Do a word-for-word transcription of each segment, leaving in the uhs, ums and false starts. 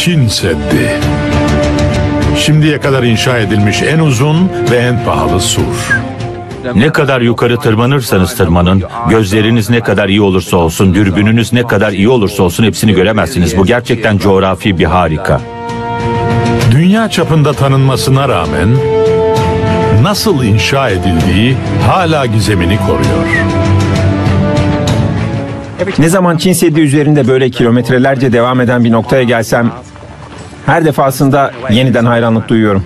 Çin Seddi. Şimdiye kadar inşa edilmiş en uzun ve en pahalı sur. Ne kadar yukarı tırmanırsanız tırmanın, gözleriniz ne kadar iyi olursa olsun, dürbününüz ne kadar iyi olursa olsun hepsini göremezsiniz. Bu gerçekten coğrafi bir harika. Dünya çapında tanınmasına rağmen nasıl inşa edildiği hala gizemini koruyor. Ne zaman Çin Seddi üzerinde böyle kilometrelerce devam eden bir noktaya gelsem, her defasında yeniden hayranlık duyuyorum.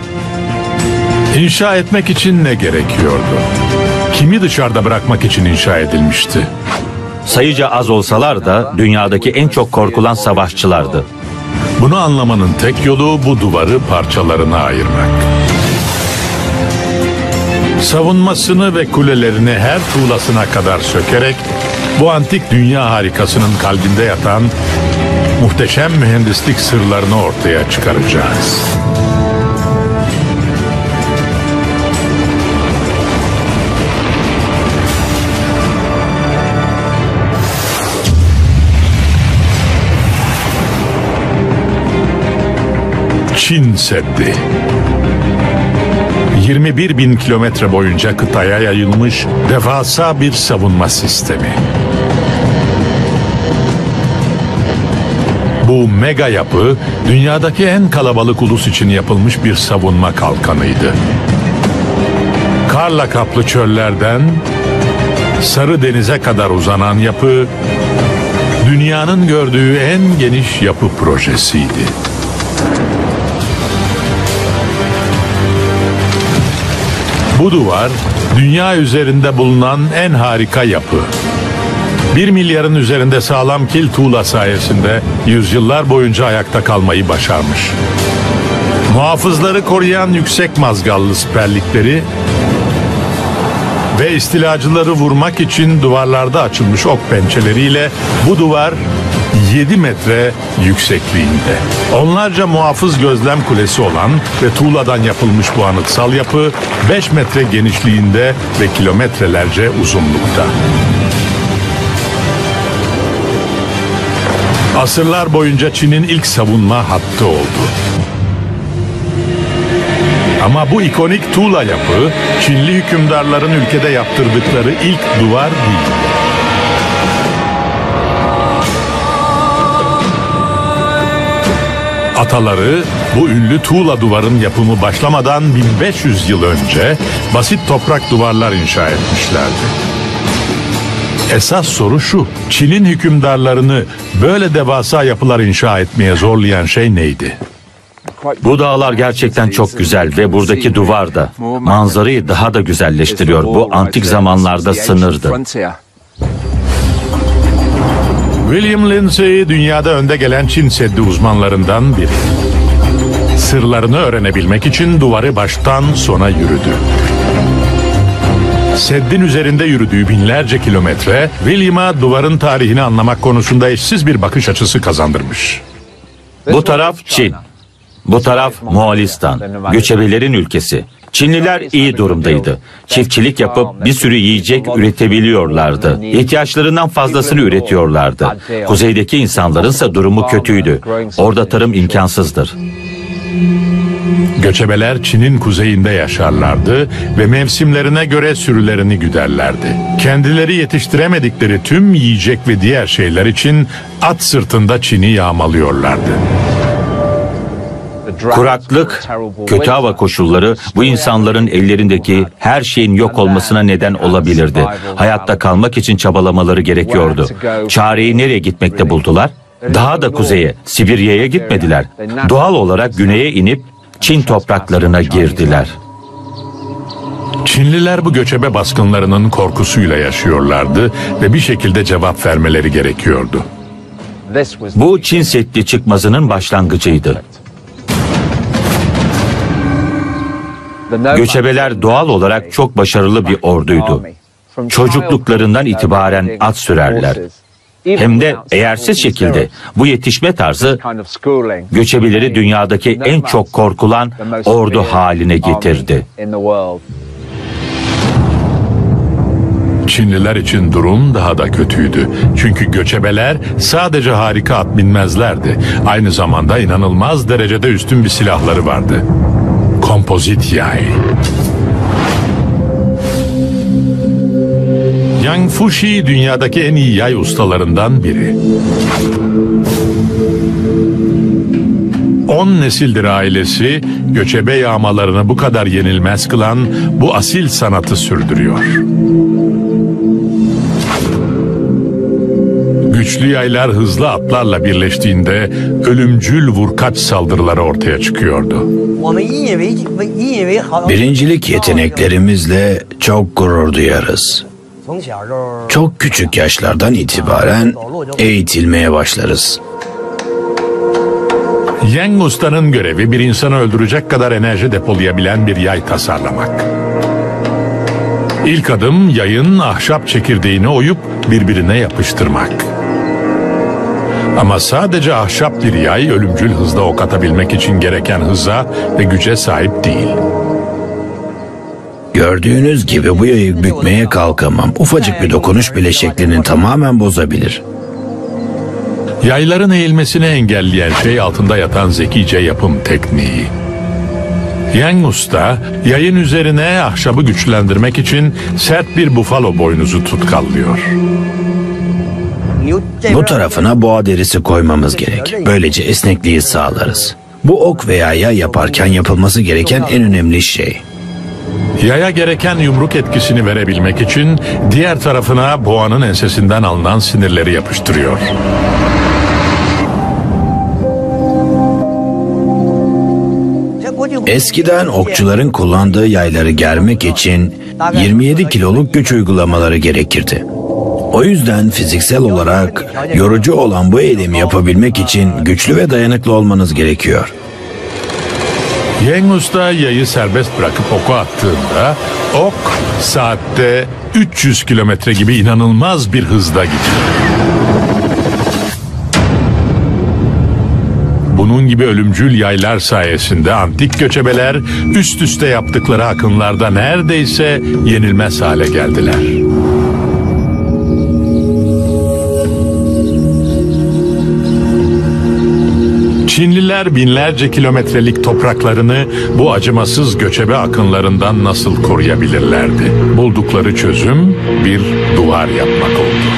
İnşa etmek için ne gerekiyordu? Kimi dışarıda bırakmak için inşa edilmişti? Sayıca az olsalar da dünyadaki en çok korkulan savaşçılardı. Bunu anlamanın tek yolu bu duvarı parçalarına ayırmak. Savunmasını ve kulelerini her tuğlasına kadar sökerek bu antik dünya harikasının kalbinde yatan muhteşem mühendislik sırlarını ortaya çıkaracağız. Çin Seddi. yirmi bir bin kilometre boyunca kıtaya yayılmış devasa bir savunma sistemi. Bu mega yapı dünyadaki en kalabalık ulus için yapılmış bir savunma kalkanıydı. Karla kaplı çöllerden Sarı Deniz'e kadar uzanan yapı dünyanın gördüğü en geniş yapı projesiydi. Bu duvar, dünya üzerinde bulunan en harika yapı. Bir milyarın üzerinde sağlam kil tuğla sayesinde yüzyıllar boyunca ayakta kalmayı başarmış. Muhafızları koruyan yüksek mazgallı siperlikleri ve istilacıları vurmak için duvarlarda açılmış ok pençeleriyle bu duvar yedi metre yüksekliğinde. Onlarca muhafız gözlem kulesi olan ve tuğladan yapılmış bu anıtsal yapı beş metre genişliğinde ve kilometrelerce uzunlukta. Asırlar boyunca Çin'in ilk savunma hattı oldu. Ama bu ikonik tuğla yapı Çinli hükümdarların ülkede yaptırdıkları ilk duvar değil. Ataları bu ünlü tuğla duvarın yapımı başlamadan bin beş yüz yıl önce basit toprak duvarlar inşa etmişlerdi. Esas soru şu: Çin'in hükümdarlarını böyle devasa yapılar inşa etmeye zorlayan şey neydi? Bu dağlar gerçekten çok güzel ve buradaki duvar da manzarayı daha da güzelleştiriyor. Bu antik zamanlarda sınırdı. William Lindsay dünyada önde gelen Çin Seddi uzmanlarından biri. Sırlarını öğrenebilmek için duvarı baştan sona yürüdü. Seddin üzerinde yürüdüğü binlerce kilometre William'a duvarın tarihini anlamak konusunda eşsiz bir bakış açısı kazandırmış. Bu taraf Çin, bu taraf Moğolistan, göçebelerin ülkesi. Çinliler iyi durumdaydı. Çiftçilik yapıp bir sürü yiyecek üretebiliyorlardı. İhtiyaçlarından fazlasını üretiyorlardı. Kuzeydeki insanlarınsa durumu kötüydü. Orada tarım imkansızdır. Göçebeler Çin'in kuzeyinde yaşarlardı ve mevsimlerine göre sürülerini güderlerdi. Kendileri yetiştiremedikleri tüm yiyecek ve diğer şeyler için at sırtında Çin'i yağmalıyorlardı. Kuraklık, kötü hava koşulları bu insanların ellerindeki her şeyin yok olmasına neden olabilirdi. Hayatta kalmak için çabalamaları gerekiyordu. Çareyi nereye gitmekte buldular? Daha da kuzeye, Sibirya'ya gitmediler. Doğal olarak güneye inip Çin topraklarına girdiler. Çinliler bu göçebe baskınlarının korkusuyla yaşıyorlardı ve bir şekilde cevap vermeleri gerekiyordu. Bu Çin Seddi çıkmazının başlangıcıydı. Göçebeler doğal olarak çok başarılı bir orduydu. Çocukluklarından itibaren at sürerler. Hem de eğersiz şekilde. Bu yetişme tarzı göçebeleri dünyadaki en çok korkulan ordu haline getirdi. Çinliler için durum daha da kötüydü. Çünkü göçebeler sadece harika at binmezlerdi. Aynı zamanda inanılmaz derecede üstün bir silahları vardı. Kompozit yay. Yang Fushi dünyadaki en iyi yay ustalarından biri. On nesildir ailesi göçebe yağmalarını bu kadar yenilmez kılan bu asil sanatı sürdürüyor. Güçlü yaylar hızlı atlarla birleştiğinde ölümcül vurkaç saldırıları ortaya çıkıyordu. Birincilik yeteneklerimizle çok gurur duyarız. Çok küçük yaşlardan itibaren eğitilmeye başlarız. Yang Usta'nın görevi bir insanı öldürecek kadar enerji depolayabilen bir yay tasarlamak. İlk adım yayın ahşap çekirdeğini oyup birbirine yapıştırmak. Ama sadece ahşap bir yay ölümcül hızla ok atabilmek için gereken hıza ve güce sahip değil. Gördüğünüz gibi bu yayı bükmeye kalkamam. Ufacık bir dokunuş bile şeklini tamamen bozabilir. Yayların eğilmesini engelleyen şey altında yatan zekice yapım tekniği. Yang Usta, yayın üzerine ahşabı güçlendirmek için sert bir bufalo boynuzu tutkallıyor. Bu tarafına boğa derisi koymamız gerek. Böylece esnekliği sağlarız. Bu ok veya yay yaparken yapılması gereken en önemli şey. Yaya gereken yumruk etkisini verebilmek için diğer tarafına boğanın ensesinden alınan sinirleri yapıştırıyor. Eskiden okçuların kullandığı yayları germek için yirmi yedi kiloluk güç uygulamaları gerekirdi. O yüzden fiziksel olarak yorucu olan bu eylemi yapabilmek için güçlü ve dayanıklı olmanız gerekiyor. Yang Usta yayı serbest bırakıp oku attığında ok saatte üç yüz kilometre gibi inanılmaz bir hızda gidiyor. Bunun gibi ölümcül yaylar sayesinde antik göçebeler üst üste yaptıkları akınlarda neredeyse yenilmez hale geldiler. Çinliler binlerce kilometrelik topraklarını bu acımasız göçebe akınlarından nasıl koruyabilirlerdi? Buldukları çözüm bir duvar yapmak oldu.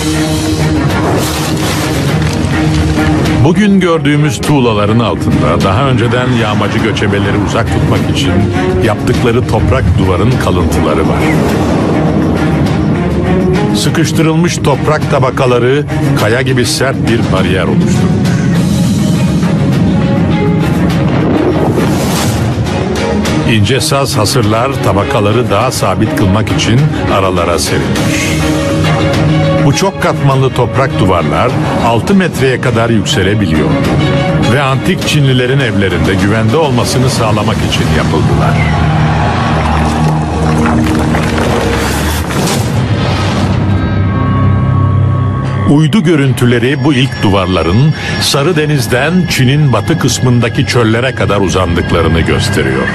Bugün gördüğümüz tuğlaların altında daha önceden yağmacı göçebeleri uzak tutmak için yaptıkları toprak duvarın kalıntıları var. Sıkıştırılmış toprak tabakaları kaya gibi sert bir bariyer oluşturmuş. İnce saz hasırlar tabakaları daha sabit kılmak için aralara serilmiş. Bu çok katmanlı toprak duvarlar altı metreye kadar yükselebiliyor ve antik Çinlilerin evlerinde güvende olmasını sağlamak için yapıldılar. Uydu görüntüleri bu ilk duvarların Sarı Deniz'den Çin'in batı kısmındaki çöllere kadar uzandıklarını gösteriyor.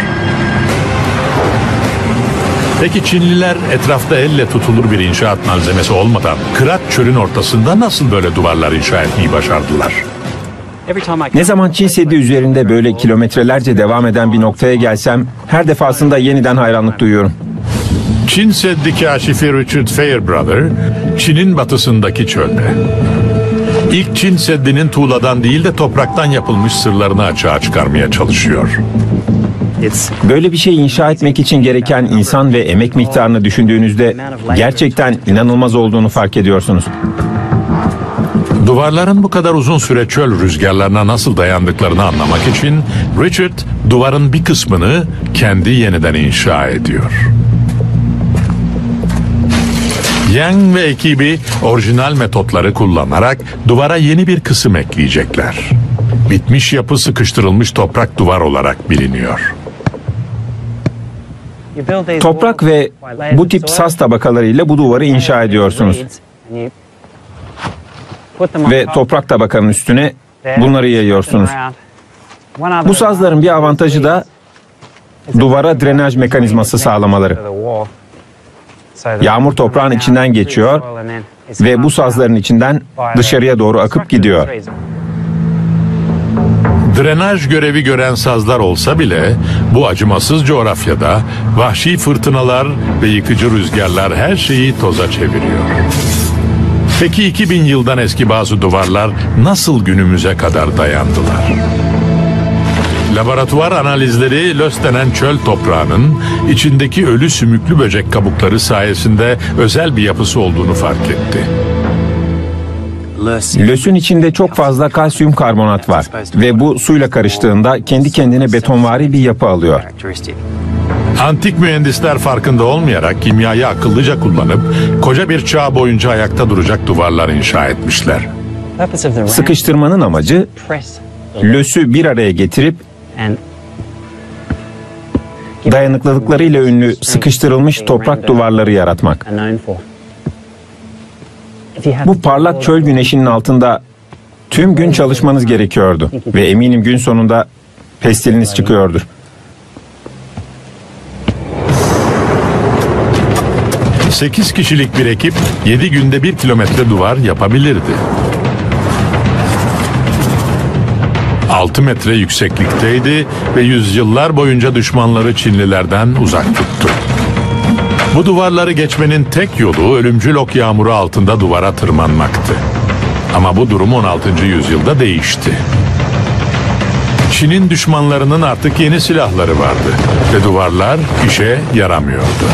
Peki Çinliler etrafta elle tutulur bir inşaat malzemesi olmadan Kırat çölün ortasında nasıl böyle duvarlar inşa etmeyi başardılar? Ne zaman Çin Seddi üzerinde böyle kilometrelerce devam eden bir noktaya gelsem her defasında yeniden hayranlık duyuyorum. Çin Seddi kaşifi Richard Fairbrother, Çin'in batısındaki çölde. İlk Çin Seddi'nin tuğladan değil de topraktan yapılmış sırlarını açığa çıkarmaya çalışıyor. Böyle bir şey inşa etmek için gereken insan ve emek miktarını düşündüğünüzde gerçekten inanılmaz olduğunu fark ediyorsunuz. Duvarların bu kadar uzun süre çöl rüzgarlarına nasıl dayandıklarını anlamak için Richard duvarın bir kısmını kendi yeniden inşa ediyor. Yang ve ekibi orijinal metotları kullanarak duvara yeni bir kısım ekleyecekler. Bitmiş yapı sıkıştırılmış toprak duvar olarak biliniyor. Toprak ve bu tip saz tabakalarıyla bu duvarı inşa ediyorsunuz. Ve toprak tabakanın üstüne bunları yayıyorsunuz. Bu sazların bir avantajı da duvara drenaj mekanizması sağlamaları. Yağmur toprağın içinden geçiyor ve bu sazların içinden dışarıya doğru akıp gidiyor. Drenaj görevi gören sazlar olsa bile bu acımasız coğrafyada vahşi fırtınalar ve yıkıcı rüzgarlar her şeyi toza çeviriyor. Peki iki bin yıldan eski bazı duvarlar nasıl günümüze kadar dayandılar? Laboratuvar analizleri Löss denen çöl toprağının içindeki ölü sümüklü böcek kabukları sayesinde özel bir yapısı olduğunu fark etti. Löss'ün içinde çok fazla kalsiyum karbonat var ve bu suyla karıştığında kendi kendine betonvari bir yapı alıyor. Antik mühendisler farkında olmayarak kimyayı akıllıca kullanıp koca bir çağ boyunca ayakta duracak duvarlar inşa etmişler. Sıkıştırmanın amacı Löss'ü bir araya getirip dayanıklılıklarıyla ünlü sıkıştırılmış toprak duvarları yaratmak. Bu parlak çöl güneşinin altında tüm gün çalışmanız gerekiyordu ve eminim gün sonunda pestiliniz çıkıyordur. Sekiz kişilik bir ekip yedi günde bir kilometre duvar yapabilirdi. Altı metre yükseklikteydi ve yüzyıllar boyunca düşmanları Çinlilerden uzak tuttu. Bu duvarları geçmenin tek yolu ölümcül ok yağmuru altında duvara tırmanmaktı. Ama bu durum on altıncı yüzyılda değişti. Çin'in düşmanlarının artık yeni silahları vardı ve duvarlar işe yaramıyordu.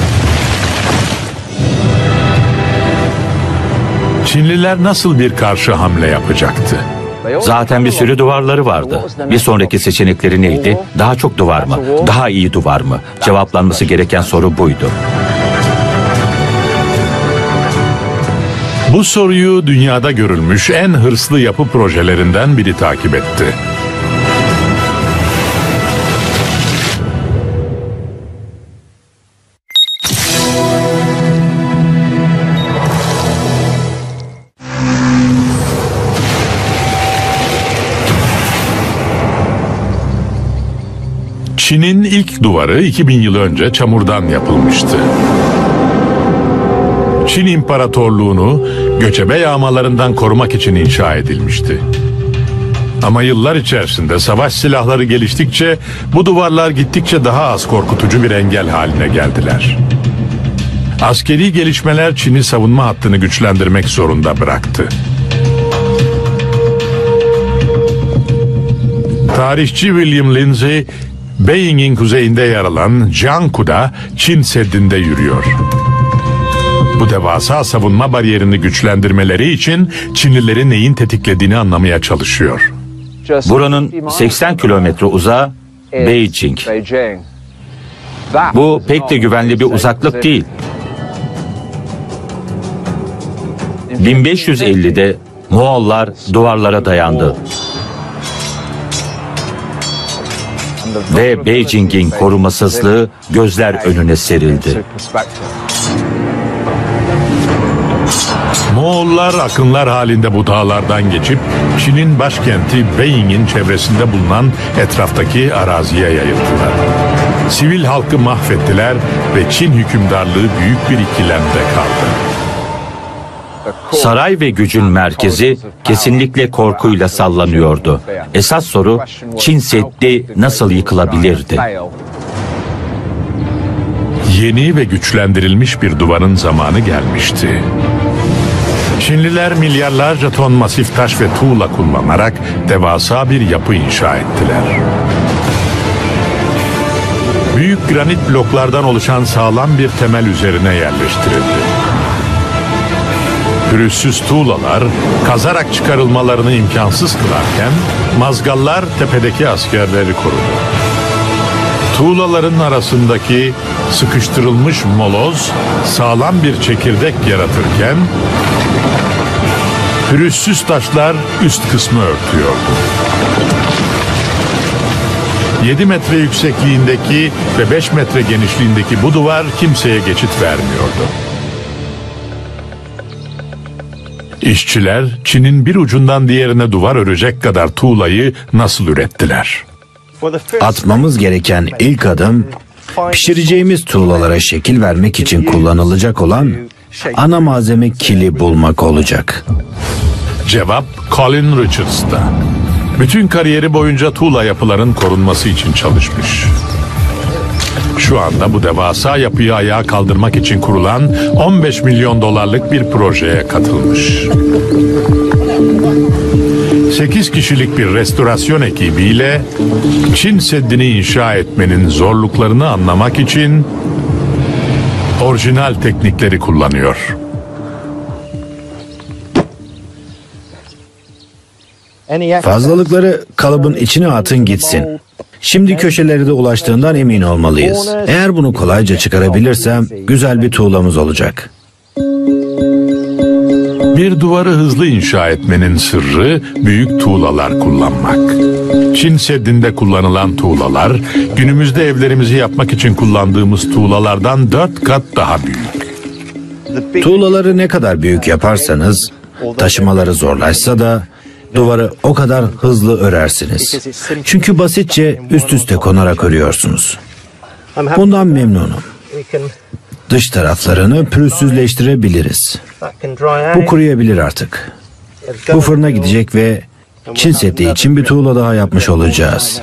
Çinliler nasıl bir karşı hamle yapacaktı? Zaten bir sürü duvarları vardı. Bir sonraki seçenekleri neydi? Daha çok duvar mı? Daha iyi duvar mı? Cevaplanması gereken soru buydu. Bu soruyu dünyada görülmüş en hırslı yapı projelerinden biri takip etti. Çin'in ilk duvarı iki bin yıl önce çamurdan yapılmıştı. Çin İmparatorluğunu göçebe yağmalarından korumak için inşa edilmişti. Ama yıllar içerisinde savaş silahları geliştikçe bu duvarlar gittikçe daha az korkutucu bir engel haline geldiler. Askeri gelişmeler Çin'i savunma hattını güçlendirmek zorunda bıraktı. Tarihçi William Lindsay, Beijing'in kuzeyinde yer alan Jiangku'da Çin Seddi'nde yürüyor. Bu devasa savunma bariyerini güçlendirmeleri için Çinlileri neyin tetiklediğini anlamaya çalışıyor. Buranın seksen kilometre uzağı Beijing. Bu pek de güvenli bir uzaklık değil. bin beş yüz ellide Moğollar duvarlara dayandı. Ve Beijing'in korumasızlığı gözler önüne serildi. Moğollar akınlar halinde bu dağlardan geçip Çin'in başkenti Beijing'in çevresinde bulunan etraftaki araziye yayıldılar. Sivil halkı mahvettiler ve Çin hükümdarlığı büyük bir ikilemde kaldı. Saray ve gücün merkezi kesinlikle korkuyla sallanıyordu. Esas soru, Çin Seddi nasıl yıkılabilirdi? Yeni ve güçlendirilmiş bir duvarın zamanı gelmişti. Çinliler milyarlarca ton masif taş ve tuğla kullanarak devasa bir yapı inşa ettiler. Büyük granit bloklardan oluşan sağlam bir temel üzerine yerleştirildi. Pürüzsüz tuğlalar kazarak çıkarılmalarını imkansız kılarken mazgallar tepedeki askerleri korudu. Tuğlaların arasındaki sıkıştırılmış moloz sağlam bir çekirdek yaratırken pürüzsüz taşlar üst kısmı örtüyordu. yedi metre yüksekliğindeki ve beş metre genişliğindeki bu duvar kimseye geçit vermiyordu. İşçiler Çin'in bir ucundan diğerine duvar örecek kadar tuğlayı nasıl ürettiler? Atmamız gereken ilk adım Pişireceğimiz tuğlalara şekil vermek için kullanılacak olan ana malzeme kili bulmak olacak. Cevap Colin Richards'ta. Bütün kariyeri boyunca tuğla yapıların korunması için çalışmış. Şu anda bu devasa yapıyı ayağa kaldırmak için kurulan on beş milyon dolarlık bir projeye katılmış. sekiz kişilik bir restorasyon ekibiyle Çin Seddi'ni inşa etmenin zorluklarını anlamak için orijinal teknikleri kullanıyor. Fazlalıkları kalıbın içine atın gitsin. Şimdi köşeleri de ulaştığından emin olmalıyız. Eğer bunu kolayca çıkarabilirsem güzel bir tuğlamız olacak. Bir duvarı hızlı inşa etmenin sırrı büyük tuğlalar kullanmak. Çin Seddi'nde kullanılan tuğlalar günümüzde evlerimizi yapmak için kullandığımız tuğlalardan dört kat daha büyük. Tuğlaları ne kadar büyük yaparsanız, taşımaları zorlaşsa da duvarı o kadar hızlı örersiniz. Çünkü basitçe üst üste konarak örüyorsunuz. Bundan memnunum. Dış taraflarını pürüzsüzleştirebiliriz. Bu kuruyabilir artık. Bu fırına gidecek ve Çin Seddi için bir tuğla daha yapmış olacağız.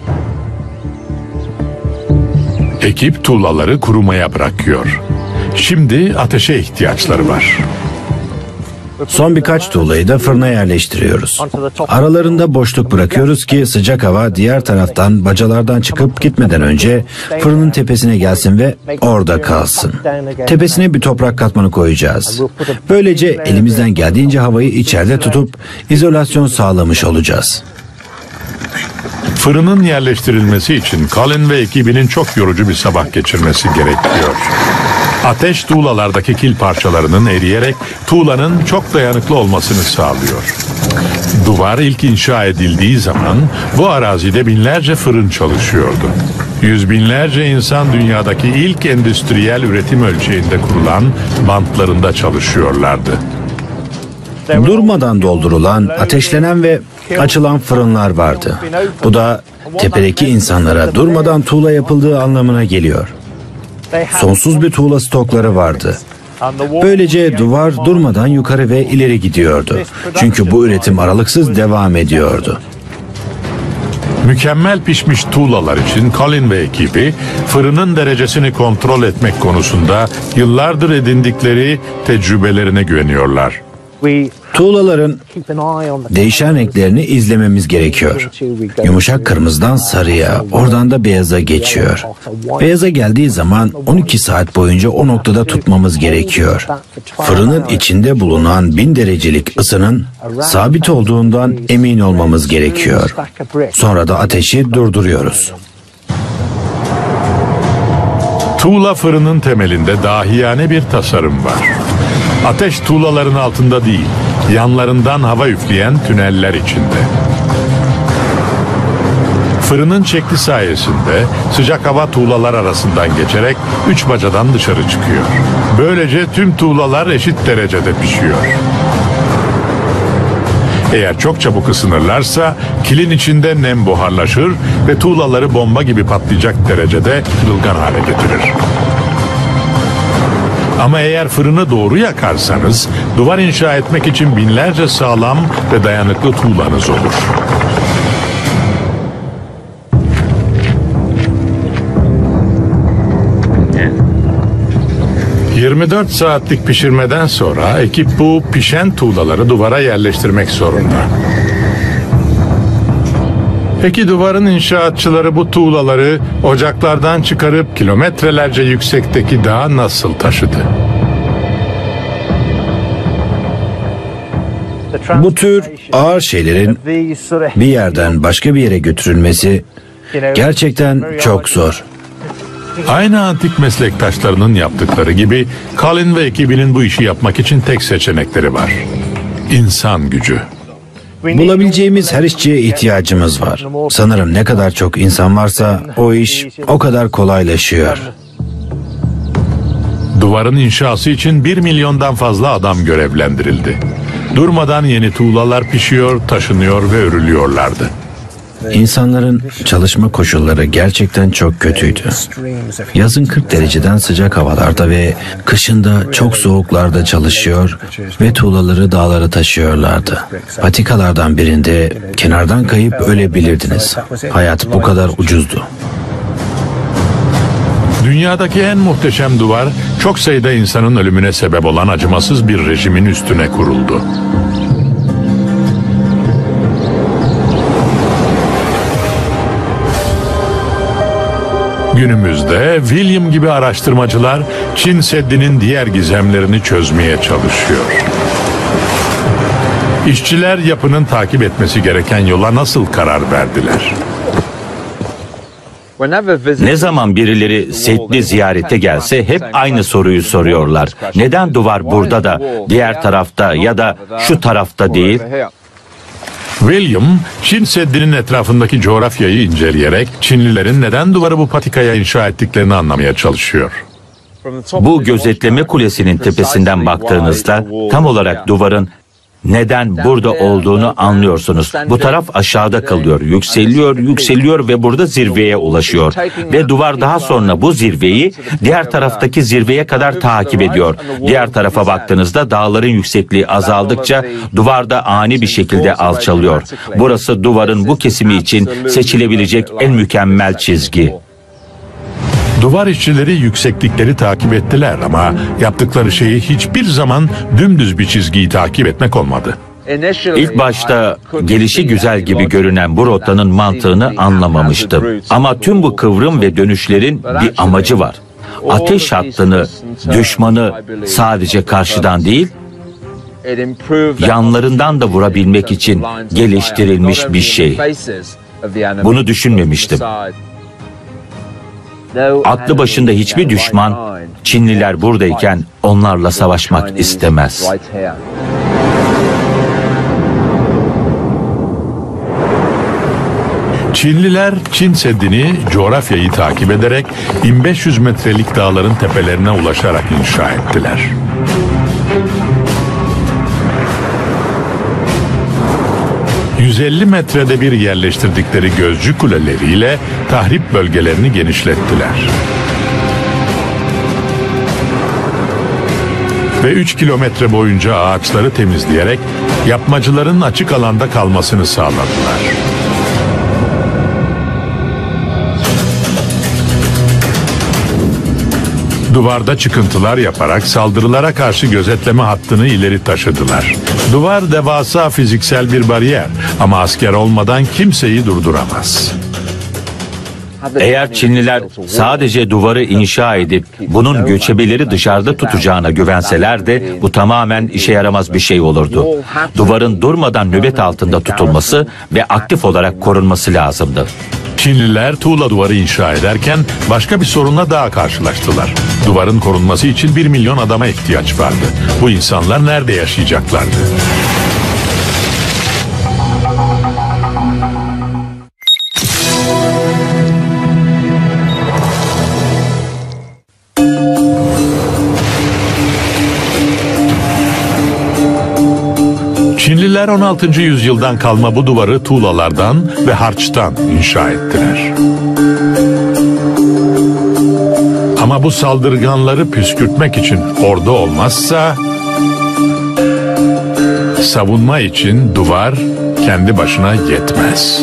Ekip tuğlaları kurumaya bırakıyor. Şimdi ateşe ihtiyaçları var. Son birkaç tuğlayı da fırına yerleştiriyoruz. Aralarında boşluk bırakıyoruz ki sıcak hava diğer taraftan bacalardan çıkıp gitmeden önce fırının tepesine gelsin ve orada kalsın. Tepesine bir toprak katmanı koyacağız. Böylece elimizden geldiğince havayı içeride tutup izolasyon sağlamış olacağız. Fırının yerleştirilmesi için Colin ve ekibinin çok yorucu bir sabah geçirmesi gerekiyor. Ateş tuğlalardaki kil parçalarının eriyerek tuğlanın çok dayanıklı olmasını sağlıyor. Duvar ilk inşa edildiği zaman bu arazide binlerce fırın çalışıyordu. Yüz binlerce insan dünyadaki ilk endüstriyel üretim ölçeğinde kurulan bantlarında çalışıyorlardı. Durmadan doldurulan, ateşlenen ve açılan fırınlar vardı. Bu da tepedeki insanlara durmadan tuğla yapıldığı anlamına geliyor. Sonsuz bir tuğla stokları vardı. Böylece duvar durmadan yukarı ve ileri gidiyordu. Çünkü bu üretim aralıksız devam ediyordu. Mükemmel pişmiş tuğlalar için Colin ve ekibi fırının derecesini kontrol etmek konusunda yıllardır edindikleri tecrübelerine güveniyorlar. Tuğlaların değişen renklerini izlememiz gerekiyor. Yumuşak kırmızıdan sarıya, oradan da beyaza geçiyor. Beyaza geldiği zaman on iki saat boyunca o noktada tutmamız gerekiyor. Fırının içinde bulunan bin derecelik ısının sabit olduğundan emin olmamız gerekiyor. Sonra da ateşi durduruyoruz. Tuğla fırının temelinde dahiyane bir tasarım var. Ateş tuğlaların altında değil, yanlarından hava üfleyen tüneller içinde. Fırının şekli sayesinde sıcak hava tuğlalar arasından geçerek üç bacadan dışarı çıkıyor. Böylece tüm tuğlalar eşit derecede pişiyor. Eğer çok çabuk ısınırlarsa kilin içinde nem buharlaşır ve tuğlaları bomba gibi patlayacak derecede kırılgan hale getirir. Ama eğer fırını doğru yakarsanız duvar inşa etmek için binlerce sağlam ve dayanıklı tuğlanız olur. yirmi dört saatlik pişirmeden sonra ekip bu pişen tuğlaları duvara yerleştirmek zorunda. Peki duvarın inşaatçıları bu tuğlaları ocaklardan çıkarıp kilometrelerce yüksekteki dağa nasıl taşıdı? Bu tür ağır şeylerin bir yerden başka bir yere götürülmesi gerçekten çok zor. Aynı antik meslektaşlarının yaptıkları gibi Colin ve ekibinin bu işi yapmak için tek seçenekleri var. İnsan gücü. Bulabileceğimiz her işçiye ihtiyacımız var. Sanırım ne kadar çok insan varsa o iş o kadar kolaylaşıyor. Duvarın inşası için bir milyondan fazla adam görevlendirildi. Durmadan yeni tuğlalar pişiyor, taşınıyor ve örülüyorlardı. İnsanların çalışma koşulları gerçekten çok kötüydü. Yazın kırk dereceden sıcak havalarda ve kışında çok soğuklarda çalışıyor ve tuğlaları dağlara taşıyorlardı. Patikalardan birinde kenardan kayıp ölebilirdiniz. Hayat bu kadar ucuzdu. Dünyadaki en muhteşem duvar, çok sayıda insanın ölümüne sebep olan acımasız bir rejimin üstüne kuruldu. Günümüzde William gibi araştırmacılar Çin Seddi'nin diğer gizemlerini çözmeye çalışıyor. İşçiler yapının takip etmesi gereken yola nasıl karar verdiler? Ne zaman birileri Seddi ziyarete gelse hep aynı soruyu soruyorlar. Neden duvar burada da, diğer tarafta ya da şu tarafta değil? William, Çin Seddi'nin etrafındaki coğrafyayı inceleyerek Çinlilerin neden duvarı bu patikaya inşa ettiklerini anlamaya çalışıyor. Bu gözetleme kulesinin tepesinden baktığınızda tam olarak duvarın neden burada olduğunu anlıyorsunuz. Bu taraf aşağıda kalıyor, yükseliyor, yükseliyor ve burada zirveye ulaşıyor. Ve duvar daha sonra bu zirveyi diğer taraftaki zirveye kadar takip ediyor. Diğer tarafa baktığınızda dağların yüksekliği azaldıkça duvar da ani bir şekilde alçalıyor. Burası duvarın bu kesimi için seçilebilecek en mükemmel çizgi. Duvar işçileri yükseklikleri takip ettiler ama yaptıkları şeyi hiçbir zaman dümdüz bir çizgiyi takip etmek olmadı. İlk başta gelişi güzel gibi görünen bu rotanın mantığını anlamamıştım. Ama tüm bu kıvrım ve dönüşlerin bir amacı var. Ateş hattını, düşmanı sadece karşıdan değil, yanlarından da vurabilmek için geliştirilmiş bir şey. Bunu düşünmemiştim. Aklı başında hiçbir düşman, Çinliler buradayken onlarla savaşmak istemez. Çinliler Çin Seddi'ni coğrafyayı takip ederek bin beş yüz metrelik dağların tepelerine ulaşarak inşa ettiler. yüz elli metrede bir yerleştirdikleri gözcü kuleleriyle tahrip bölgelerini genişlettiler. Ve üç kilometre boyunca ağaçları temizleyerek yapmacıların açık alanda kalmasını sağladılar. Duvarda çıkıntılar yaparak saldırılara karşı gözetleme hattını ileri taşıdılar. Duvar devasa fiziksel bir bariyer ama asker olmadan kimseyi durduramaz. Eğer Çinliler sadece duvarı inşa edip bunun göçebeleri dışarıda tutacağına güvenseler de bu tamamen işe yaramaz bir şey olurdu. Duvarın durmadan nöbet altında tutulması ve aktif olarak korunması lazımdı. Çinliler tuğla duvarı inşa ederken başka bir sorunla daha karşılaştılar. Duvarın korunması için bir milyon adama ihtiyaç vardı. Bu insanlar nerede yaşayacaklardı? Çinliler on altıncı yüzyıldan kalma bu duvarı tuğlalardan ve harçtan inşa ettiler. Ama bu saldırganları püskürtmek için ordu olmazsa, savunma için duvar kendi başına yetmez.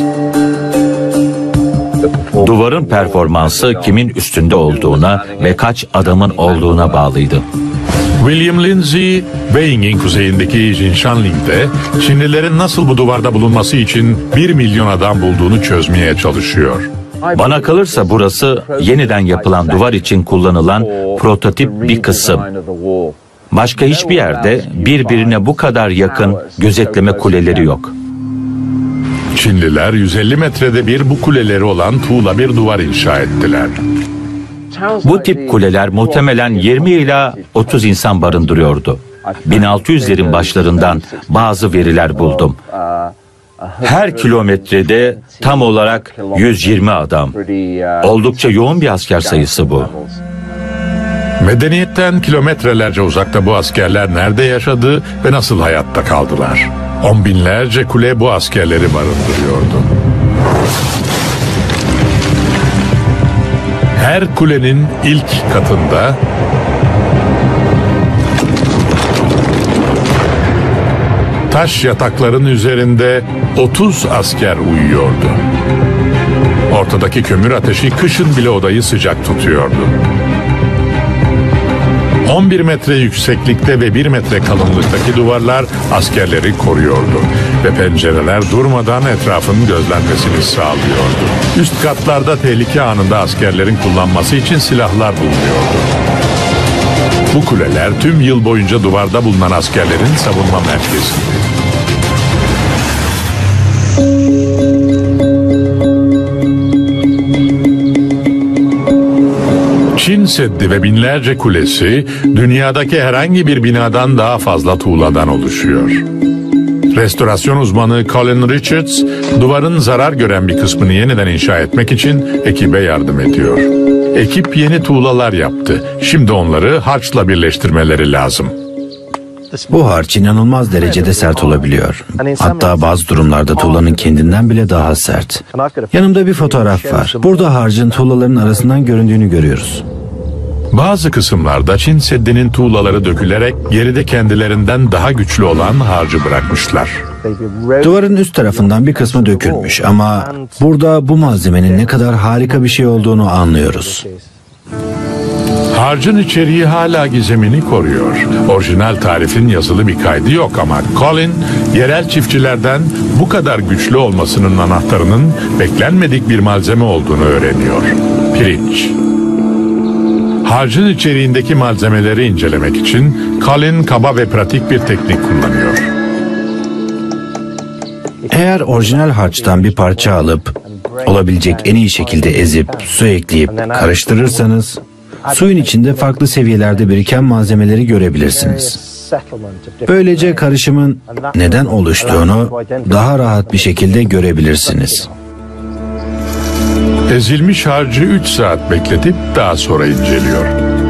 Duvarın performansı kimin üstünde olduğuna ve kaç adamın olduğuna bağlıydı. William Lindsay, Beijing'in kuzeyindeki Jinshanling'de Çinlilerin nasıl bu duvarda bulunması için bir milyon adam bulduğunu çözmeye çalışıyor. Bana kalırsa burası yeniden yapılan duvar için kullanılan prototip bir kısım. Başka hiçbir yerde birbirine bu kadar yakın gözetleme kuleleri yok. Çinliler yüz elli metrede bir bu kuleleri olan tuğla bir duvar inşa ettiler. Bu tip kuleler muhtemelen yirmi ila otuz insan barındırıyordu. bin altı yüzlerin başlarından bazı veriler buldum. Her kilometrede tam olarak yüz yirmi adam. Oldukça yoğun bir asker sayısı bu. Medeniyetten kilometrelerce uzakta bu askerler nerede yaşadı ve nasıl hayatta kaldılar? On binlerce kule bu askerleri barındırıyordu. Her kulenin ilk katında taş yatakların üzerinde otuz asker uyuyordu. Ortadaki kömür ateşi kışın bile odayı sıcak tutuyordu. on bir metre yükseklikte ve bir metre kalınlıktaki duvarlar askerleri koruyordu ve pencereler durmadan etrafın gözlenmesini sağlıyordu. Üst katlarda tehlike anında askerlerin kullanması için silahlar bulunuyordu. Bu kuleler tüm yıl boyunca duvarda bulunan askerlerin savunma merkeziydi. Çin Seddi ve binlerce kulesi dünyadaki herhangi bir binadan daha fazla tuğladan oluşuyor. Restorasyon uzmanı Colin Richards, duvarın zarar gören bir kısmını yeniden inşa etmek için ekibe yardım ediyor. Ekip yeni tuğlalar yaptı. Şimdi onları harçla birleştirmeleri lazım. Bu harç inanılmaz derecede sert olabiliyor. Hatta bazı durumlarda tuğlanın kendinden bile daha sert. Yanımda bir fotoğraf var. Burada harcın tuğlaların arasından göründüğünü görüyoruz. Bazı kısımlarda Çin Seddi'nin tuğlaları dökülerek geride kendilerinden daha güçlü olan harcı bırakmışlar. Duvarın üst tarafından bir kısmı dökülmüş ama burada bu malzemenin ne kadar harika bir şey olduğunu anlıyoruz. Harcın içeriği hala gizemini koruyor. Orijinal tarifin yazılı bir kaydı yok ama Colin, yerel çiftçilerden bu kadar güçlü olmasının anahtarının beklenmedik bir malzeme olduğunu öğreniyor. Pirinç. Harcın içeriğindeki malzemeleri incelemek için Colin kaba ve pratik bir teknik kullanıyor. Eğer orijinal harçtan bir parça alıp olabilecek en iyi şekilde ezip su ekleyip karıştırırsanız suyun içinde farklı seviyelerde biriken malzemeleri görebilirsiniz. Böylece karışımın neden oluştuğunu daha rahat bir şekilde görebilirsiniz. Ezilmiş harcı üç saat bekletip daha sonra inceliyor.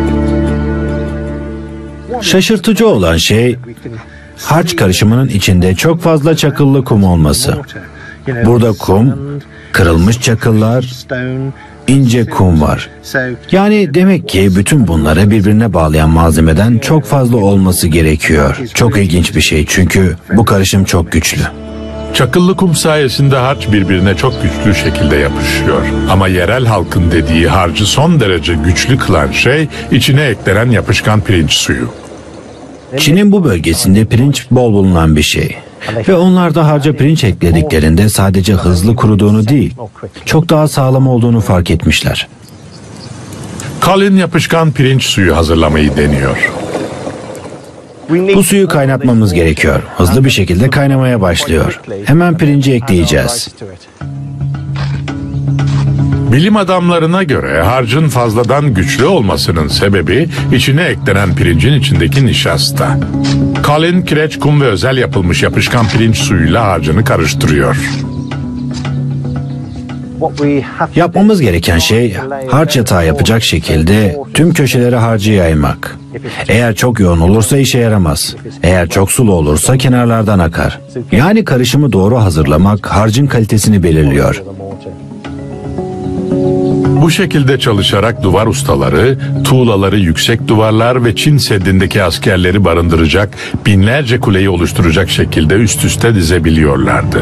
Şaşırtıcı olan şey harç karışımının içinde çok fazla çakıllı kum olması. Burada kum, kırılmış çakıllar, ince kum var. Yani demek ki bütün bunları birbirine bağlayan malzemeden çok fazla olması gerekiyor. Çok ilginç bir şey çünkü bu karışım çok güçlü. Çakıllı kum sayesinde harç birbirine çok güçlü şekilde yapışıyor. Ama yerel halkın dediği harcı son derece güçlü kılan şey içine eklenen yapışkan pirinç suyu. Çin'in bu bölgesinde pirinç bol bulunan bir şey. Ve onlar da harca pirinç eklediklerinde sadece hızlı kuruduğunu değil, çok daha sağlam olduğunu fark etmişler. Colin yapışkan pirinç suyu hazırlamayı deniyor. Bu suyu kaynatmamız gerekiyor. Hızlı bir şekilde kaynamaya başlıyor. Hemen pirinci ekleyeceğiz. Bilim adamlarına göre harcın fazladan güçlü olmasının sebebi içine eklenen pirincin içindeki nişasta. Colin kireç, kum ve özel yapılmış yapışkan pirinç suyuyla harcını karıştırıyor. Yapmamız gereken şey harç yatağı yapacak şekilde tüm köşelere harcı yaymak. Eğer çok yoğun olursa işe yaramaz. Eğer çok sulu olursa kenarlardan akar. Yani karışımı doğru hazırlamak harcın kalitesini belirliyor. Bu şekilde çalışarak duvar ustaları, tuğlaları yüksek duvarlar ve Çin Seddi'ndeki askerleri barındıracak binlerce kuleyi oluşturacak şekilde üst üste dizebiliyorlardı.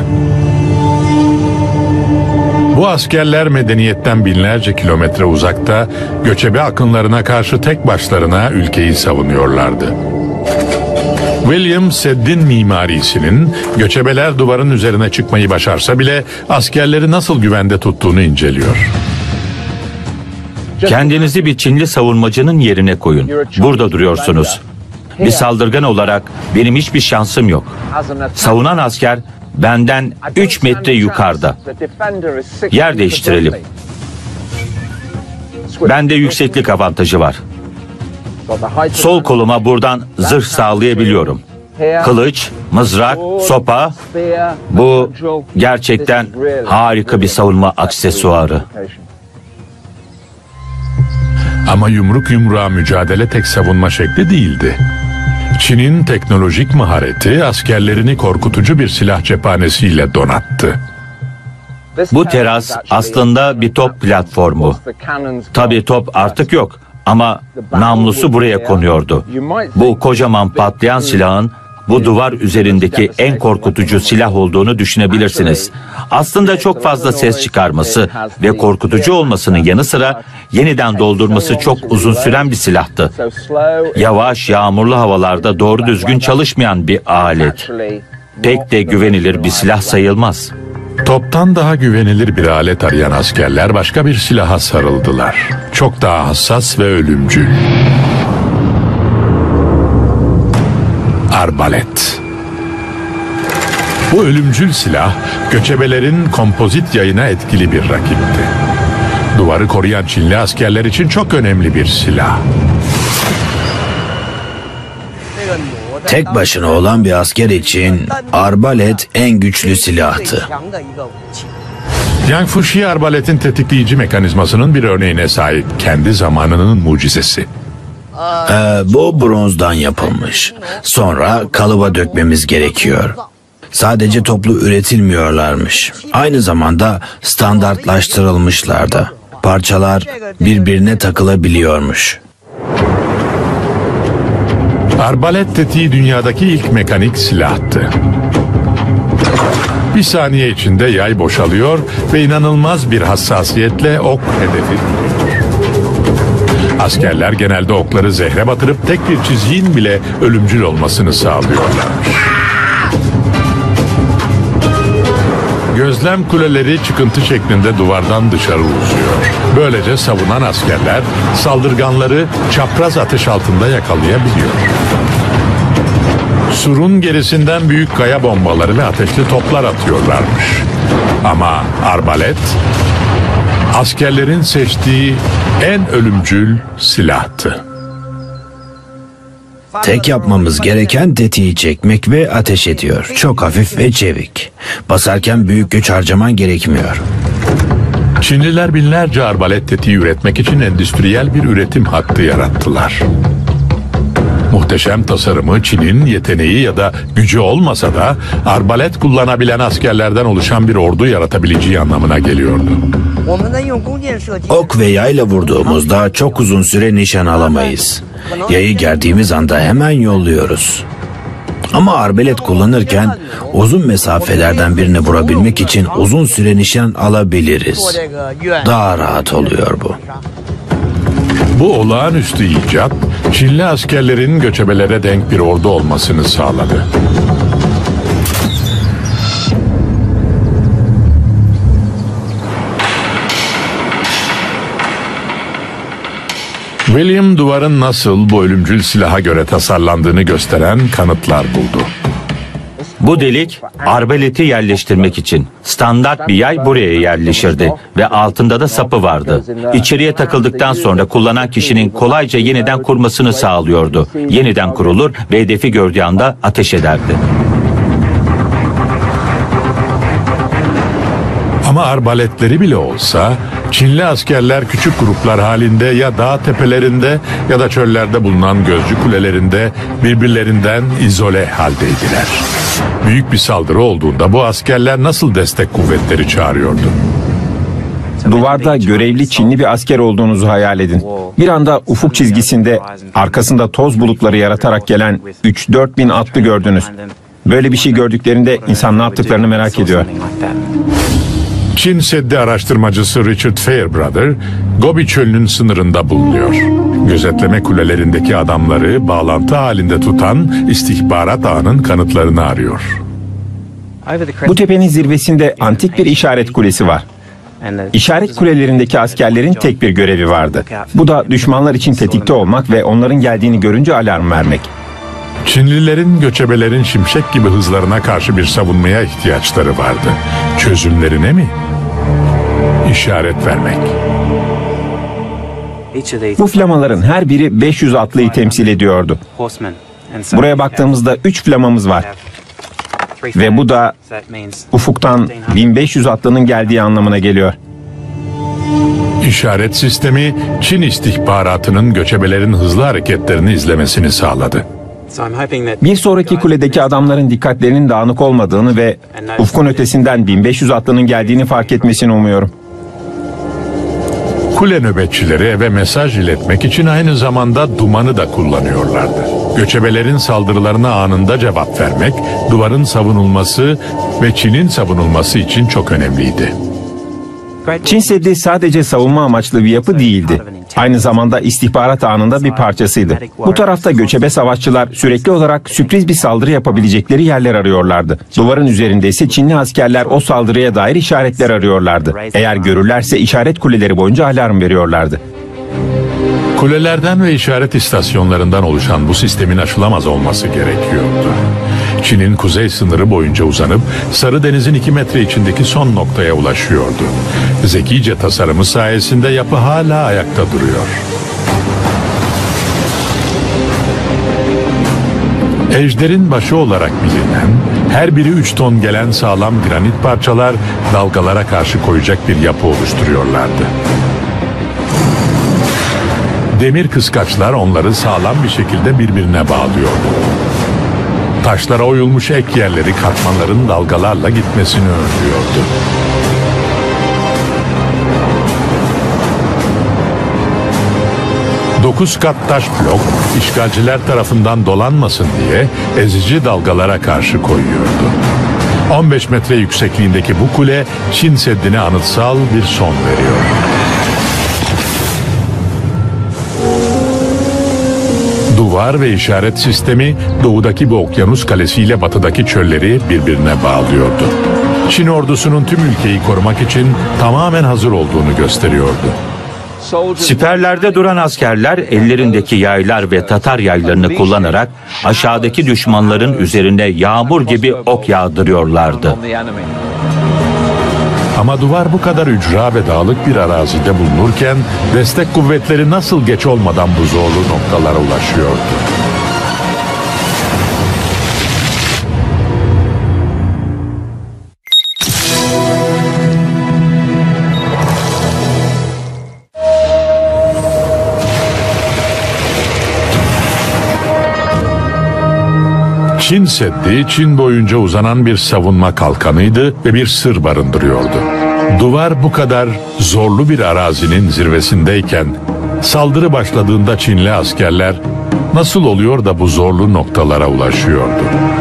Bu askerler medeniyetten binlerce kilometre uzakta göçebe akınlarına karşı tek başlarına ülkeyi savunuyorlardı. William Seddin mimarisinin göçebeler duvarın üzerine çıkmayı başarsa bile askerleri nasıl güvende tuttuğunu inceliyor. Kendinizi bir Çinli savunmacının yerine koyun. Burada duruyorsunuz. Bir saldırgan olarak benim hiçbir şansım yok. Savunan asker benden üç metre yukarıda. Yer değiştirelim. Bende yükseklik avantajı var. Sol koluma buradan zırh sağlayabiliyorum. Kılıç, mızrak, sopa. Bu gerçekten harika bir savunma aksesuarı. Ama yumruk yumruğa mücadele tek savunma şekli değildi. Çin'in teknolojik mahareti askerlerini korkutucu bir silah cephanesiyle donattı. Bu teras aslında bir top platformu. Tabii top artık yok ama namlusu buraya konuyordu. Bu kocaman patlayan silahın bu duvar üzerindeki en korkutucu silah olduğunu düşünebilirsiniz. Aslında çok fazla ses çıkarması ve korkutucu olmasının yanı sıra yeniden doldurması çok uzun süren bir silahtı. Yavaş, yağmurlu havalarda doğru düzgün çalışmayan bir alet. Pek de güvenilir bir silah sayılmaz. Toptan daha güvenilir bir alet arayan askerler başka bir silaha sarıldılar. Çok daha hassas ve ölümcül. Arbalet. Bu ölümcül silah göçebelerin kompozit yayına etkili bir rakipti. Duvarı koruyan Çinli askerler için çok önemli bir silah. Tek başına olan bir asker için arbalet en güçlü silahtı. Yang Fushi arbaletin tetikleyici mekanizmasının bir örneğine sahip, kendi zamanının mucizesi. Ee, bu bronzdan yapılmış. Sonra kalıba dökmemiz gerekiyor. Sadece toplu üretilmiyorlarmış. Aynı zamanda standartlaştırılmışlar da. Parçalar birbirine takılabiliyormuş. Arbalet tetiği dünyadaki ilk mekanik silahtı. Bir saniye içinde yay boşalıyor ve inanılmaz bir hassasiyetle ok hedefi buluyor. Askerler genelde okları zehre batırıp tek bir çizgin bile ölümcül olmasını sağlıyorlarmış. Gözlem kuleleri çıkıntı şeklinde duvardan dışarı uzuyor. Böylece savunan askerler saldırganları çapraz ateş altında yakalayabiliyor. Surun gerisinden büyük kaya bombaları ve ateşli toplar atıyorlarmış. Ama arbalet askerlerin seçtiği en ölümcül silahtı. Tek yapmamız gereken tetiği çekmek ve ateş ediyor. Çok hafif ve çevik. Basarken büyük güç harcaman gerekmiyor. Çinliler binlerce arbalet tetiği üretmek için endüstriyel bir üretim hattı yarattılar. Muhteşem tasarımı Çin'in yeteneği ya da gücü olmasa da arbalet kullanabilen askerlerden oluşan bir ordu yaratabileceği anlamına geliyordu. Ok ve yayla vurduğumuzda çok uzun süre nişan alamayız. Yayı gerdiğimiz anda hemen yolluyoruz. Ama arbalet kullanırken uzun mesafelerden birini vurabilmek için uzun süre nişan alabiliriz. Daha rahat oluyor bu. Bu olağanüstü icat, Çinli askerlerin göçebelere denk bir ordu olmasını sağladı. William duvarın nasıl bu ölümcül silaha göre tasarlandığını gösteren kanıtlar buldu. Bu delik arbaleti yerleştirmek için. Standart bir yay buraya yerleşirdi ve altında da sapı vardı. İçeriye takıldıktan sonra kullanan kişinin kolayca yeniden kurmasını sağlıyordu. Yeniden kurulur ve hedefi gördüğü anda ateş ederdi. Ama arbaletleri bile olsa Çinli askerler küçük gruplar halinde ya dağ tepelerinde ya da çöllerde bulunan gözcü kulelerinde birbirlerinden izole haldeydiler. Büyük bir saldırı olduğunda bu askerler nasıl destek kuvvetleri çağırıyordu? Duvarda görevli Çinli bir asker olduğunuzu hayal edin. Bir anda ufuk çizgisinde arkasında toz bulutları yaratarak gelen üç dört bin atlı gördünüz. Böyle bir şey gördüklerinde insan ne yaptıklarını merak ediyor. Çin Seddi araştırmacısı Richard Fairbrother, Gobi Çölü'nün sınırında bulunuyor. Gözetleme kulelerindeki adamları bağlantı halinde tutan istihbarat ağının kanıtlarını arıyor. Bu tepenin zirvesinde antik bir işaret kulesi var. İşaret kulelerindeki askerlerin tek bir görevi vardı. Bu da düşmanlar için tetikte olmak ve onların geldiğini görünce alarm vermek. Çinlilerin göçebelerin şimşek gibi hızlarına karşı bir savunmaya ihtiyaçları vardı. Çözümlerine mi? İşaret vermek. Bu flamaların her biri beş yüz atlıyı temsil ediyordu. Buraya baktığımızda üç flamamız var. Ve bu da ufuktan bin beş yüz atlının geldiği anlamına geliyor. İşaret sistemi Çin istihbaratının göçebelerin hızlı hareketlerini izlemesini sağladı. Bir sonraki kuledeki adamların dikkatlerinin dağınık olmadığını ve ufkun ötesinden bin beş yüz atlının geldiğini fark etmesini umuyorum. Kule nöbetçileri eve mesaj iletmek için aynı zamanda dumanı da kullanıyorlardı. Göçebelerin saldırılarına anında cevap vermek, duvarın savunulması ve Çin'in savunulması için çok önemliydi. Çin Seddi sadece savunma amaçlı bir yapı değildi. Aynı zamanda istihbarat anında bir parçasıydı. Bu tarafta göçebe savaşçılar sürekli olarak sürpriz bir saldırı yapabilecekleri yerler arıyorlardı. Duvarın üzerinde ise Çinli askerler o saldırıya dair işaretler arıyorlardı. Eğer görürlerse işaret kuleleri boyunca alarm veriyorlardı. Kulelerden ve işaret istasyonlarından oluşan bu sistemin aşılamaz olması gerekiyordu. Çin'in kuzey sınırı boyunca uzanıp Sarı Deniz'in iki metre içindeki son noktaya ulaşıyordu. Zekice tasarımı sayesinde yapı hala ayakta duruyor. Ejder'in başı olarak bilinen, her biri üç ton gelen sağlam granit parçalar dalgalara karşı koyacak bir yapı oluşturuyorlardı. Demir kıskaçlar onları sağlam bir şekilde birbirine bağlıyordu. Taşlara oyulmuş ek yerleri katmanların dalgalarla gitmesini önlüyordu. Dokuz kat taş blok, işgalciler tarafından dolanmasın diye ezici dalgalara karşı koyuyordu. on beş metre yüksekliğindeki bu kule, Çin Seddi'ne anıtsal bir son veriyor. Duvar ve işaret sistemi doğudaki bu okyanus kalesiyle batıdaki çölleri birbirine bağlıyordu. Çin ordusunun tüm ülkeyi korumak için tamamen hazır olduğunu gösteriyordu. Siperlerde duran askerler ellerindeki yaylar ve Tatar yaylarını kullanarak aşağıdaki düşmanların üzerine yağmur gibi ok yağdırıyorlardı. Ama duvar bu kadar ücra ve dağlık bir arazide bulunurken destek kuvvetleri nasıl geç olmadan bu zorlu noktalara ulaşıyordu? Çin Seddi, Çin boyunca uzanan bir savunma kalkanıydı ve bir sır barındırıyordu. Duvar bu kadar zorlu bir arazinin zirvesindeyken, saldırı başladığında Çinli askerler nasıl oluyor da bu zorlu noktalara ulaşıyordu?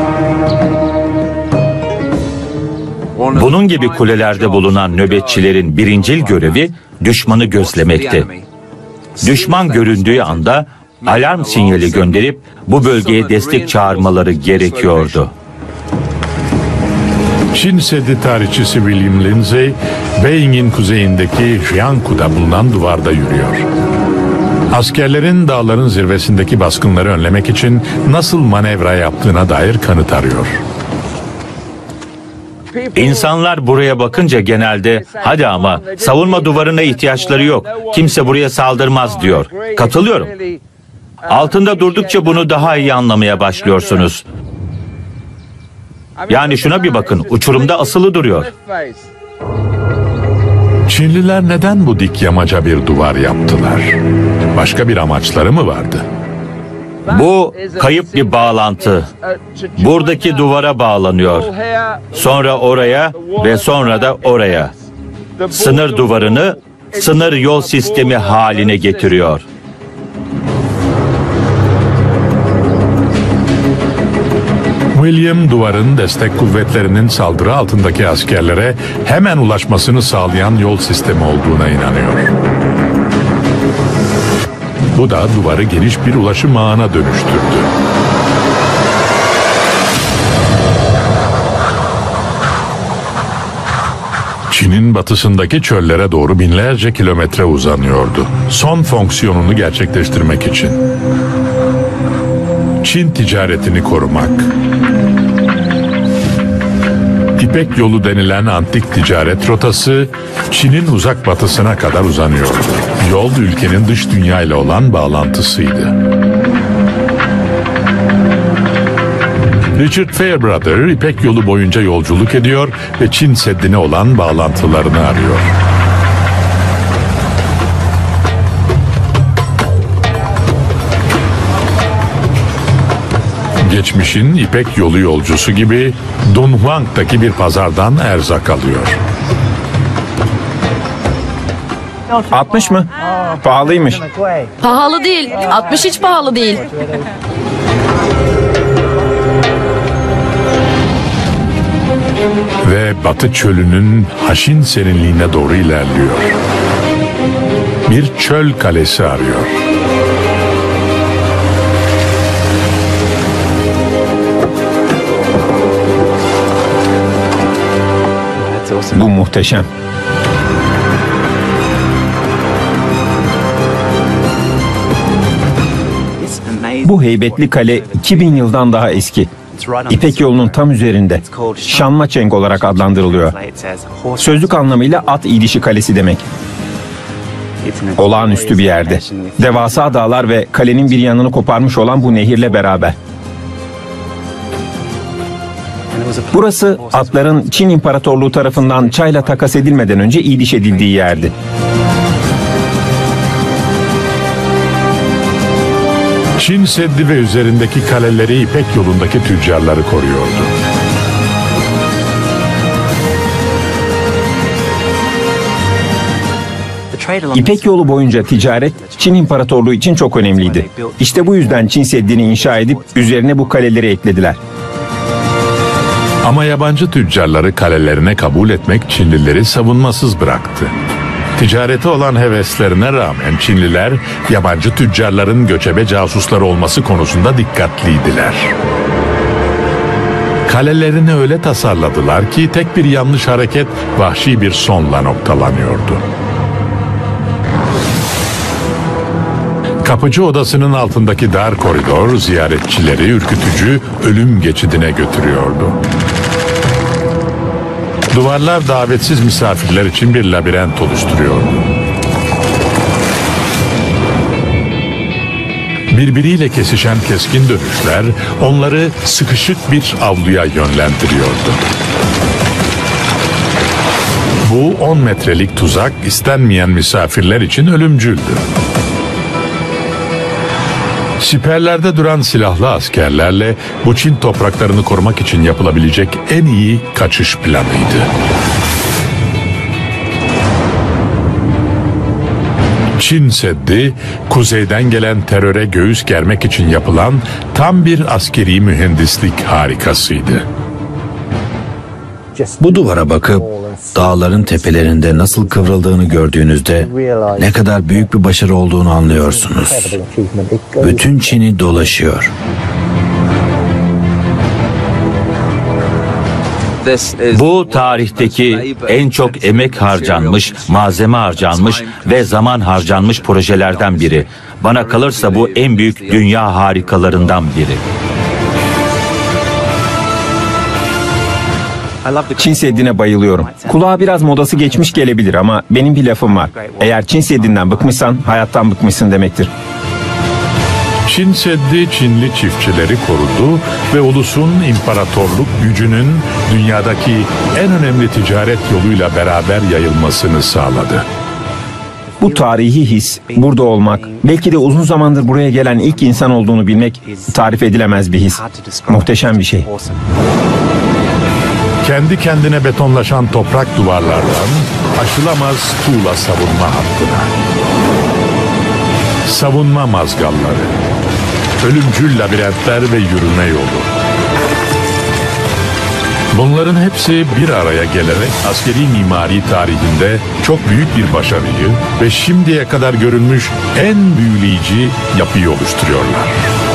Bunun gibi kulelerde bulunan nöbetçilerin birincil görevi düşmanı gözlemekti. Düşman göründüğü anda alarm sinyali gönderip bu bölgeye destek çağırmaları gerekiyordu. Çin Seddi tarihçisi William Lindsay, Beijing'in kuzeyindeki Jiangku'da bulunan duvarda yürüyor. Askerlerin dağların zirvesindeki baskınları önlemek için nasıl manevra yaptığına dair kanıt arıyor. İnsanlar buraya bakınca genelde hadi ama savunma duvarına ihtiyaçları yok, kimse buraya saldırmaz diyor. Katılıyorum. Altında durdukça bunu daha iyi anlamaya başlıyorsunuz. Yani şuna bir bakın, uçurumda asılı duruyor. Çinliler neden bu dik yamaca bir duvar yaptılar? Başka bir amaçları mı vardı? Bu kayıp bir bağlantı. Buradaki duvara bağlanıyor. Sonra oraya ve sonra da oraya. Sınır duvarını sınır yol sistemi haline getiriyor. William, duvarın destek kuvvetlerinin saldırı altındaki askerlere hemen ulaşmasını sağlayan yol sistemi olduğuna inanıyor. Bu da duvarı geniş bir ulaşım ağına dönüştürdü. Çin'in batısındaki çöllere doğru binlerce kilometre uzanıyordu. Son fonksiyonunu gerçekleştirmek için. Çin ticaretini korumak. İpek Yolu denilen antik ticaret rotası Çin'in uzak batısına kadar uzanıyordu. Yol ülkenin dış dünya ile olan bağlantısıydı. Richard Fairbrother İpek Yolu boyunca yolculuk ediyor ve Çin Seddi'ne olan bağlantılarını arıyor. Geçmişin İpek Yolu yolcusu gibi Dunhuang'daki bir pazardan erzak alıyor. altmış mı? Pahalıymış. Pahalı değil. altmış hiç pahalı değil. Ve Batı çölünün haşin serinliğine doğru ilerliyor. Bir çöl kalesi arıyor. Bu muhteşem. Bu heybetli kale iki bin yıldan daha eski. İpek Yolu'nun tam üzerinde. Şanmaçeng olarak adlandırılıyor. Sözlük anlamıyla at iyilişi kalesi demek. Olağanüstü bir yerde. Devasa dağlar ve kalenin bir yanını koparmış olan bu nehirle beraber. Burası atların Çin İmparatorluğu tarafından çayla takas edilmeden önce iyiliş edildiği yerdi. Çin Seddi ve üzerindeki kaleleri İpek Yolu'ndaki tüccarları koruyordu. İpek Yolu boyunca ticaret Çin İmparatorluğu için çok önemliydi. İşte bu yüzden Çin Seddi'ni inşa edip üzerine bu kaleleri eklediler. Ama yabancı tüccarları kalelerine kabul etmek Çinlileri savunmasız bıraktı. Ticarete olan heveslerine rağmen Çinliler yabancı tüccarların göçebe casusları olması konusunda dikkatliydiler. Kalelerini öyle tasarladılar ki tek bir yanlış hareket vahşi bir sonla noktalanıyordu. Kapıcı odasının altındaki dar koridor ziyaretçileri ürkütücü ölüm geçidine götürüyordu. Duvarlar davetsiz misafirler için bir labirent oluşturuyordu. Birbiriyle kesişen keskin dönüşler onları sıkışık bir avluya yönlendiriyordu. Bu on metrelik tuzak istenmeyen misafirler için ölümcüldü. Siperlerde duran silahlı askerlerle bu Çin topraklarını korumak için yapılabilecek en iyi kaçış planıydı. Çin Seddi, kuzeyden gelen teröre göğüs germek için yapılan tam bir askeri mühendislik harikasıydı. Bu duvara bakıp dağların tepelerinde nasıl kıvrıldığını gördüğünüzde ne kadar büyük bir başarı olduğunu anlıyorsunuz. Bütün Çin'i dolaşıyor. Bu tarihteki en çok emek harcanmış, malzeme harcanmış ve zaman harcanmış projelerden biri. Bana kalırsa bu en büyük dünya harikalarından biri. Çin Seddi'ne bayılıyorum. Kulağa biraz modası geçmiş gelebilir ama benim bir lafım var. Eğer Çin Seddi'nden bıkmışsan hayattan bıkmışsın demektir. Çin Seddi Çinli çiftçileri korudu ve ulusun imparatorluk gücünün dünyadaki en önemli ticaret yoluyla beraber yayılmasını sağladı. Bu tarihi his, burada olmak, belki de uzun zamandır buraya gelen ilk insan olduğunu bilmek tarif edilemez bir his. Muhteşem bir şey. Kendi kendine betonlaşan toprak duvarlardan aşılamaz tuğla savunma hattına. Savunma mazgalları, ölümcül labirentler ve yürüme yolu. Bunların hepsi bir araya gelerek askeri mimari tarihinde çok büyük bir başarıyı ve şimdiye kadar görülmüş en büyüleyici yapıyı oluşturuyorlar.